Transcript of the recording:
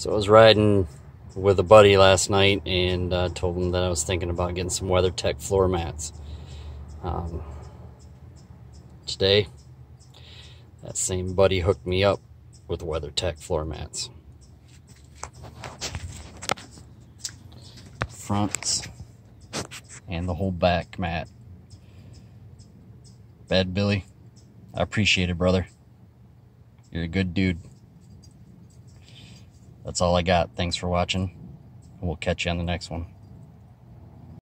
So I was riding with a buddy last night and told him that I was thinking about getting some WeatherTech floor mats. Today, that same buddy hooked me up with WeatherTech floor mats. Fronts and the whole back mat. Badbilly, I appreciate it, brother. You're a good dude. That's all I got. Thanks for watching, and we'll catch you on the next one.